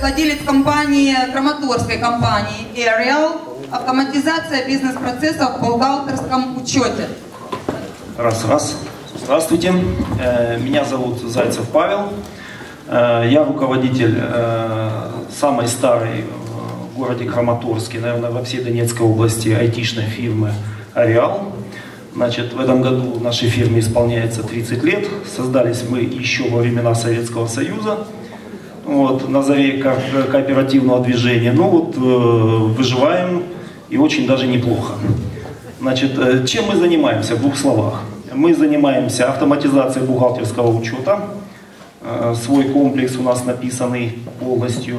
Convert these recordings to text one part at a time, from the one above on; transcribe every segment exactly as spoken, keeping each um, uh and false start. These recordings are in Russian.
владелец компании, краматорской компании Aerial, автоматизация бизнес-процессов в бухгалтерском учете. Раз, раз. Здравствуйте, меня зовут Зайцев Павел. Я руководитель самой старой в городе Краматорске, наверное, во всей Донецкой области айтишной фирмы Aerial. Значит, в этом году нашей фирме исполняется тридцать лет. Создались мы еще во времена Советского Союза, вот, на заре ко кооперативного движения. Ну вот, выживаем и очень даже неплохо. Значит, чем мы занимаемся в двух словах? Мы занимаемся автоматизацией бухгалтерского учета. Свой комплекс у нас написанный полностью.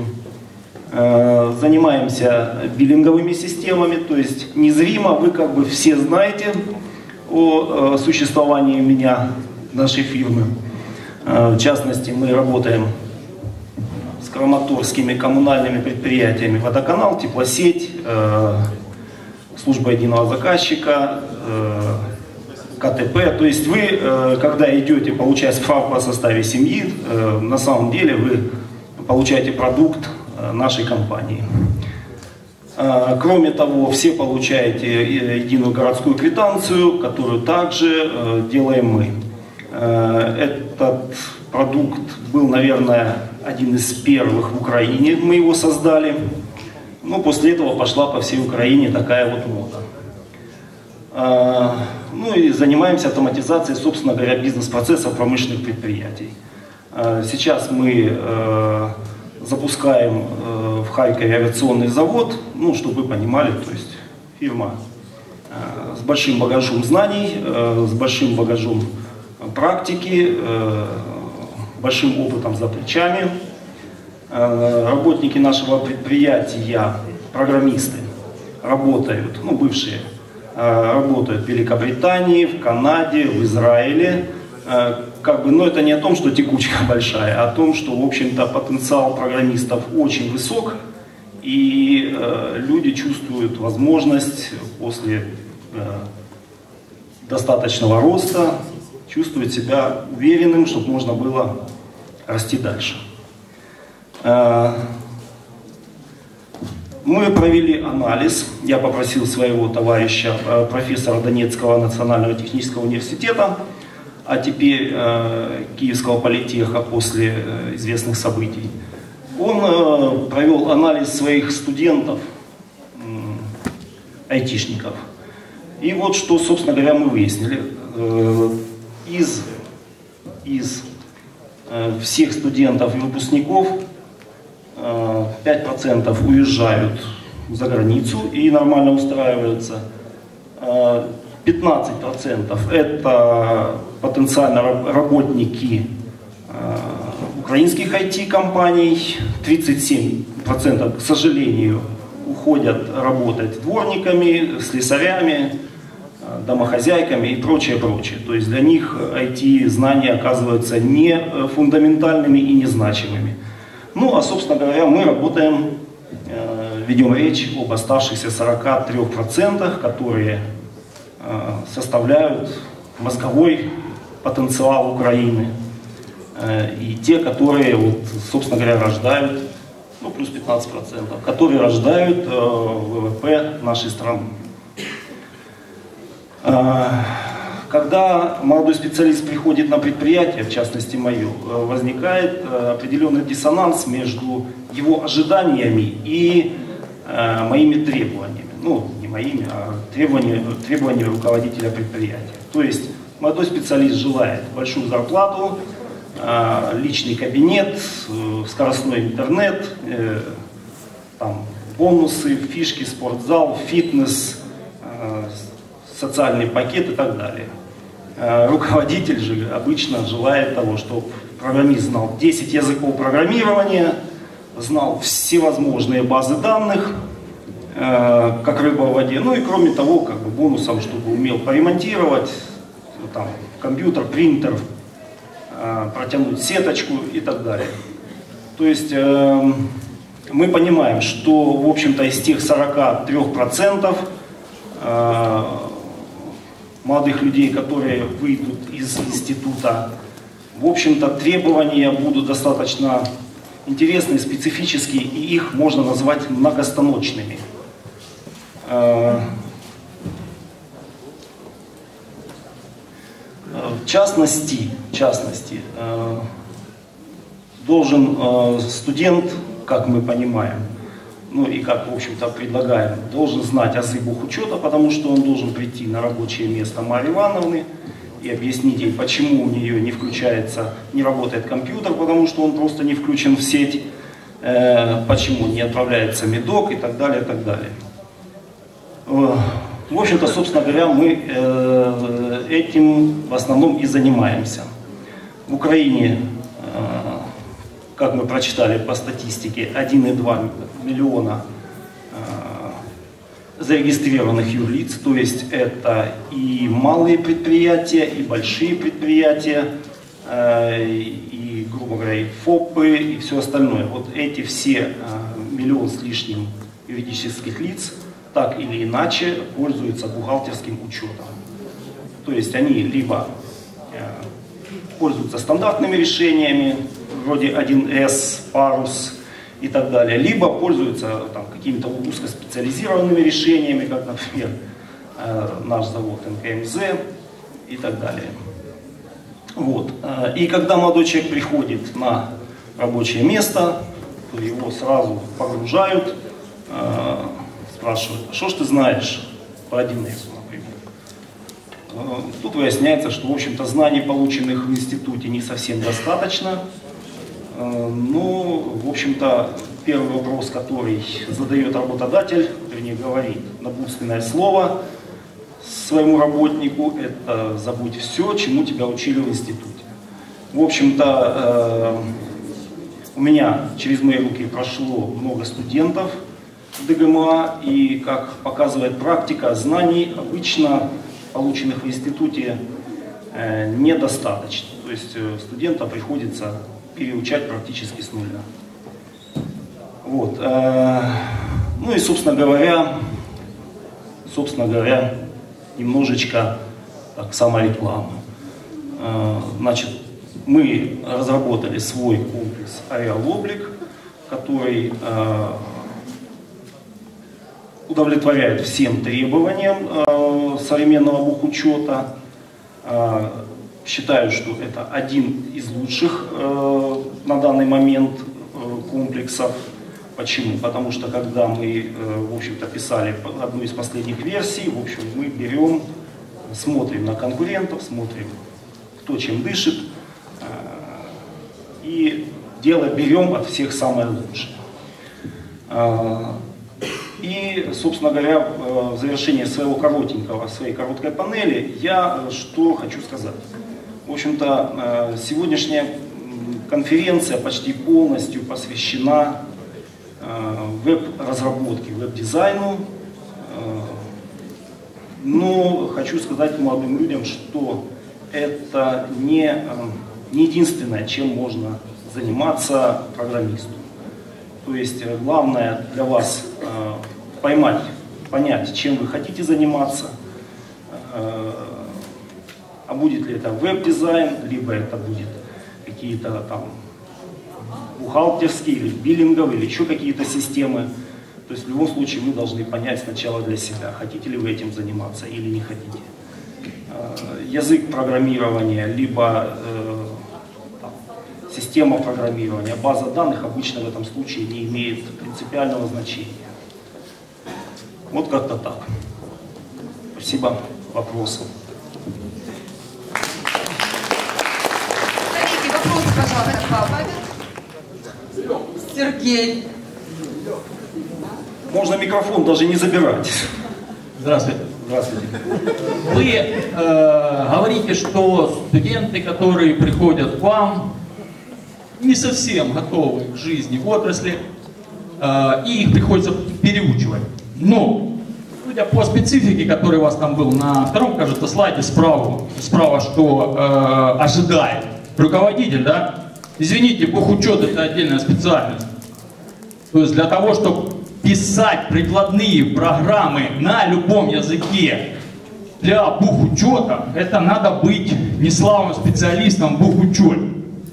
Занимаемся биллинговыми системами, то есть незримо вы как бы все знаете о существовании меня, нашей фирмы. В частности, мы работаем с краматорскими коммунальными предприятиями «Водоканал», «Теплосеть», служба единого заказчика, ка тэ пэ. То есть вы, когда идете получать справку о составе семьи, на самом деле вы получаете продукт нашей компании. Кроме того, все получаете единую городскую квитанцию, которую также делаем мы. Этот продукт был, наверное, один из первых в Украине, мы его создали. Но после этого пошла по всей Украине такая вот мода. Ну и занимаемся автоматизацией, собственно говоря, бизнес-процессов промышленных предприятий. Сейчас мы запускаем в Харькове авиационный завод, ну, чтобы вы понимали, то есть фирма с большим багажом знаний, с большим багажом практики, большим опытом за плечами. Работники нашего предприятия, программисты, работают, ну, бывшие, работают в Великобритании, в Канаде, в Израиле. Как бы, но это не о том, что текучка большая, а о том, что, в общем-то, потенциал программистов очень высок, и э, люди чувствуют возможность после э, достаточного роста чувствовать себя уверенным, чтобы можно было расти дальше. Э, мы провели анализ, я попросил своего товарища, э, профессора Донецкого национального технического университета, а теперь э, Киевского политеха после э, известных событий. Он э, провел анализ своих студентов, э, айтишников. И вот что, собственно говоря, мы выяснили. Э, из из э, всех студентов и выпускников э, пять процентов уезжают за границу и нормально устраиваются. Э, пятнадцать процентов это потенциально работники э, украинских ай ти-компаний, тридцать семь процентов, к сожалению, уходят работать дворниками, слесарями, э, домохозяйками и прочее, прочее. То есть для них ай ти-знания оказываются не фундаментальными и незначимыми. Ну, а, собственно говоря, мы работаем, э, ведем речь об оставшихся сорока трёх процентах, которые составляют мозговой потенциал Украины. И те, которые, вот, собственно говоря, рождают, ну, плюс пятнадцать процентов, которые рождают вэ вэ пэ нашей страны. Когда молодой специалист приходит на предприятие, в частности мое, возникает определенный диссонанс между его ожиданиями и моими требованиями. Ну, не моими, а требованиями, требованиями руководителя предприятия. То есть молодой специалист желает большую зарплату, личный кабинет, скоростной интернет, там, бонусы, фишки, спортзал, фитнес, социальный пакет и так далее. Руководитель же обычно желает того, чтобы программист знал десять языков программирования, знал всевозможные базы данных, как рыба в воде. Ну и кроме того, как бы бонусом, чтобы умел поремонтировать там, компьютер, принтер, протянуть сеточку и так далее. То есть э, мы понимаем, что, в общем-то, из тех сорока трёх процентов э, молодых людей, которые выйдут из института, в общем-то, требования будут достаточно интересные, специфические, и их можно назвать многостаночными. В частности, в частности, должен студент, как мы понимаем, ну и как, в общем-то, предлагаем, должен знать азы бухучета, потому что он должен прийти на рабочее место Марьи Ивановны и объяснить ей, почему у нее не включается, не работает компьютер, потому что он просто не включен в сеть, э, почему не отправляется медок и так далее, и так далее. В общем-то, собственно говоря, мы э, этим в основном и занимаемся. В Украине, э, как мы прочитали по статистике, один и два миллиона э, зарегистрированных юрлиц, то есть это и малые предприятия, и большие предприятия, э, и, грубо говоря, и ФОПы, и все остальное. Вот эти все э, миллион с лишним юридических лиц так или иначе пользуются бухгалтерским учетом. То есть они либо э, пользуются стандартными решениями, вроде один эс, парус и так далее, либо пользуются какими-то узкоспециализированными решениями, как, например, э, наш завод эн ка эм зэ и так далее. Вот. И когда молодой человек приходит на рабочее место, то его сразу погружают, э, спрашивают, что ж ты знаешь по один эсу, например. Тут выясняется, что, в общем-то, знаний, полученных в институте, не совсем достаточно. Но, в общем-то, первый вопрос, который задает работодатель, вернее, говорит напутственное слово своему работнику, это забудь все, чему тебя учили в институте. В общем-то, у меня через мои руки прошло много студентов в дэ гэ эм а, и, как показывает практика, знаний обычно, полученных в институте, недостаточно. То есть студента приходится переучать практически с нуля. Вот. Ну и, собственно говоря, собственно говоря, немножечко так, самореклама. Значит, мы разработали свой комплекс Areal Облик, который удовлетворяет всем требованиям современного бухучета. Считаю, что это один из лучших э, на данный момент э, комплексов. Почему? Потому что когда мы, э, в общем-то, писали одну из последних версий, в общем, мы берем, смотрим на конкурентов, смотрим, кто чем дышит, э, и дело берем от всех самое лучшее. Э, и, собственно говоря, в завершении своего коротенького, своей короткой панели, я что хочу сказать. В общем-то, сегодняшняя конференция почти полностью посвящена веб-разработке, веб-дизайну. Но хочу сказать молодым людям, что это не, не единственное, чем можно заниматься программисту. То есть главное для вас поймать, понять, чем вы хотите заниматься. А будет ли это веб-дизайн, либо это будет какие-то там бухгалтерские, или биллинговые, или еще какие-то системы. То есть в любом случае вы должны понять сначала для себя, хотите ли вы этим заниматься или не хотите. Язык программирования, либо там, система программирования, база данных обычно в этом случае не имеет принципиального значения. Вот как-то так. Спасибо. Вопросы. Вопрос, пожалуйста, Павел. Сергей. Можно микрофон даже не забирать. Здравствуйте. Здравствуйте. Вы э, говорите, что студенты, которые приходят к вам, не совсем готовы к жизни в отрасли, э, и их приходится переучивать. Но, судя по специфике, который у вас там был на втором, кажется, слайде справа, справа что э, ожидает руководитель, да? Извините, бухучет это отдельная специальность. То есть для того, чтобы писать прикладные программы на любом языке для бухучета, это надо быть не слабым специалистом в бухучете.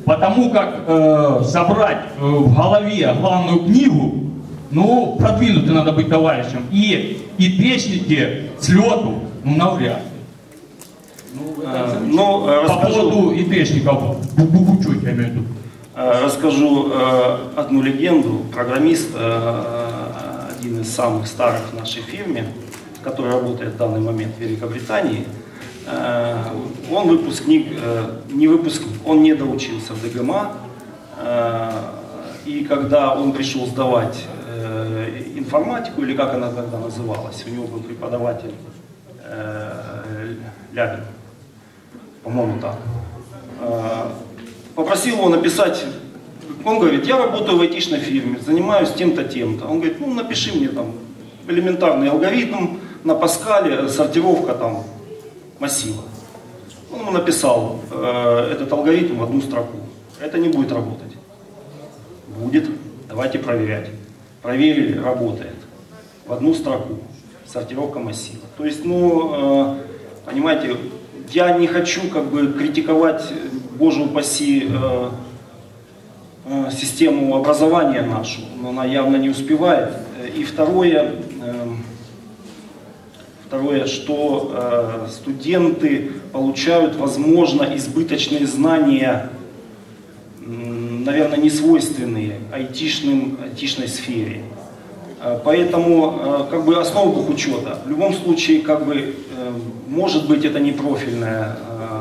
Потому как э, собрать э, в голове главную книгу, ну, продвинутым надо быть товарищем. И ИТшники с лету, ну, навряд ли. Ну, э, ну, по расскажу, поводу ИТшников, чуть я имею в виду. Расскажу э, одну легенду. Программист, э, один из самых старых в нашей фирме, который работает в данный момент в Великобритании, э, он выпускник, э, не выпускник, он не доучился в ДГМА, э, и когда он пришел сдавать э, информатику, или как она тогда называлась, у него был преподаватель э, Лябин, по-моему так, э, попросил его написать. Он говорит, я работаю в айтишной фирме, занимаюсь тем-то, тем-то. Он говорит, ну напиши мне там элементарный алгоритм на Паскале, сортировка там массива. Он ему написал э, этот алгоритм в одну строку. Это не будет работать. Будет. Давайте проверять. Проверили, работает. В одну строку. Сортировка массива. То есть, ну, э, понимаете, я не хочу как бы критиковать, боже упаси, э, э, систему образования нашу, но она явно не успевает. И второе, э, второе, что э, студенты получают, возможно, избыточные знания, э, наверное, не свойственные айтишным, айтишной сфере. Поэтому как бы основа бухучета. В любом случае, как бы, может быть, это не профильная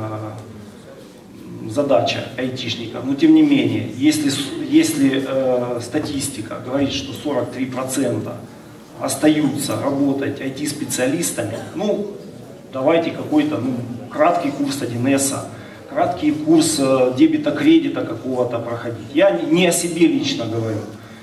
задача айтишника, но тем не менее, если, если статистика говорит, что сорок три процента остаются работать ай ти-специалистами, ну, давайте какой-то ну, краткий курс один эс, краткий курс дебета-кредита какого-то проходить. Я не о себе лично говорю.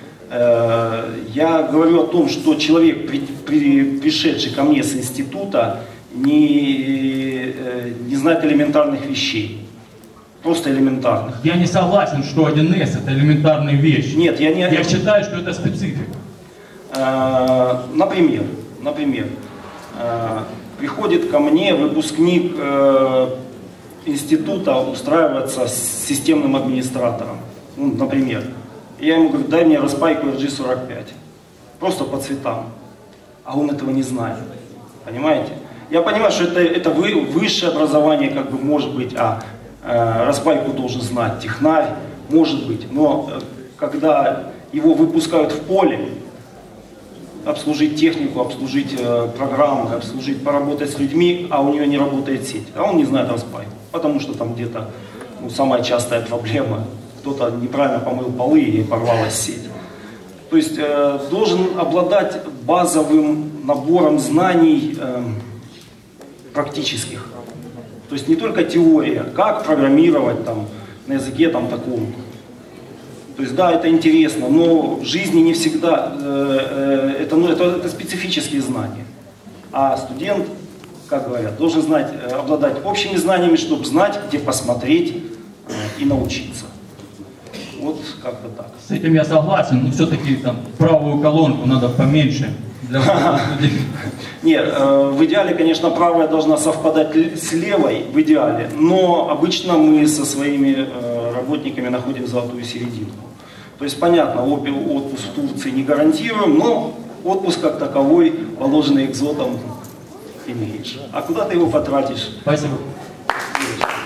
Я говорю о том, что человек, при, при, пришедший ко мне с института, не, не знает элементарных вещей. Просто элементарных. Я не согласен, что один эс это элементарные вещи. Нет, я не... Я считаю, что это специфика. Например, например, приходит ко мне выпускник института устраиваться с системным администратором. Ну, например. Я ему говорю, дай мне распайку эр джи сорок пять. Просто по цветам. А он этого не знает. Понимаете? Я понимаю, что это, это вы, высшее образование, как бы, может быть, а э, распайку должен знать технарь, может быть. Но э, когда его выпускают в поле, обслужить технику, обслужить э, программы, обслужить, поработать с людьми, а у него не работает сеть. А он не знает распайку. Потому что там где-то ну, самая частая проблема. Кто-то неправильно помыл полы и порвалась сеть. То есть э, должен обладать базовым набором знаний э, практических. То есть не только теория, как программировать там, на языке там, таком. То есть да, это интересно, но в жизни не всегда э, э, это, ну, это, это специфические знания. А студент, как говорят, должен знать, э, обладать общими знаниями, чтобы знать, где посмотреть э, и научиться. Вот как-то так. С этим я согласен, но все-таки там правую колонку надо поменьше для людей. Нет, в идеале, конечно, правая должна совпадать с левой, в идеале, но обычно мы со своими работниками находим золотую серединку. То есть, понятно, отпуск в Турции не гарантируем, но отпуск как таковой, положенный экзотом, имеешь. А куда ты его потратишь? Спасибо.